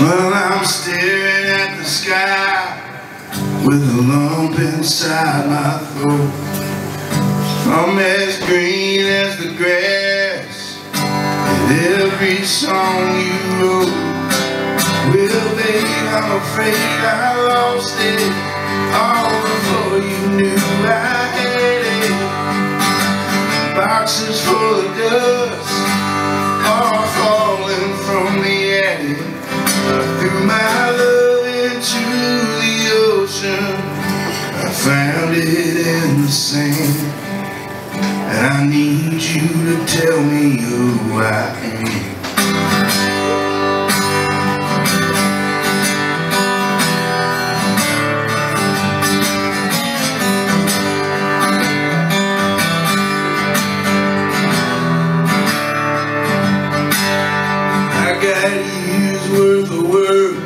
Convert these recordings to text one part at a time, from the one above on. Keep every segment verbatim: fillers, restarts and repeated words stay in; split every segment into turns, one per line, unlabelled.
Well, I'm staring at the sky with a lump inside my throat. I'm as green as the grass and every song you wrote. Well, babe, I'm afraid I lost it all before you knew I had it. Boxes full of dust, all falling from the attic. I threw my love into the ocean. I found it in the sand, and I need you to tell me who I am. I got years worth of work,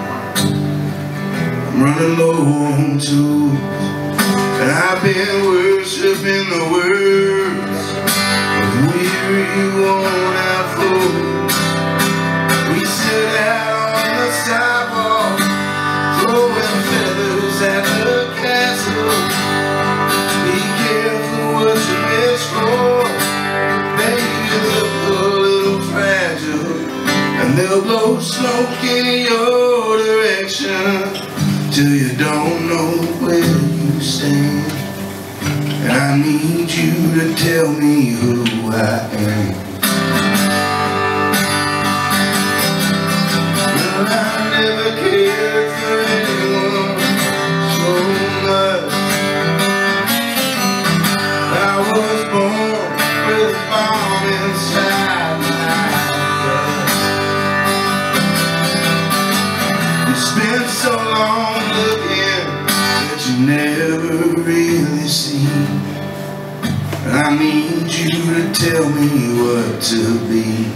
I'm running low on tools, and I've been worshiping the words of weary worn out fools. We sit out on the sidewalk, throwing feathers at the castle. Be careful what you wish for, baby, you look a little fragile, and they'll blow smoke in your direction till you don't know where you stand. And I need you to tell me who I am. Well, I never cared for anyone so much. I was born with a bomb inside my gut. You spent so long looking that you never really see. And I need you to tell me what to be.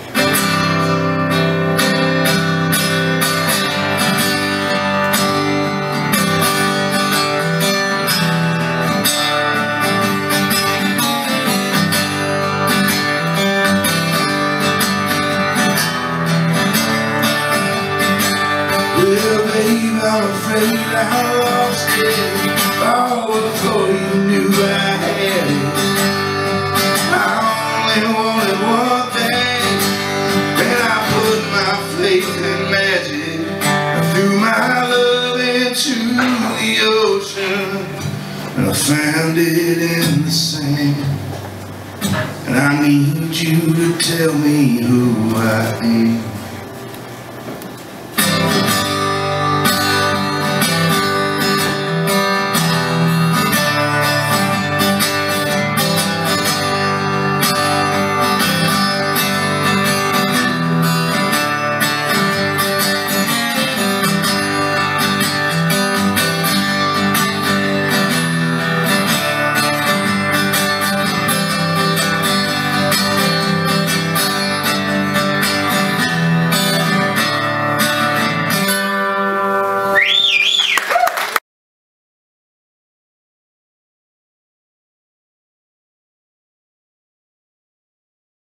Well, babe, I'm afraid I lost it all before you knew I had it. I only wanted one thing, and I put my faith in magic. I threw my love into the ocean, and I found it in the sand. And I need you to tell me who I am.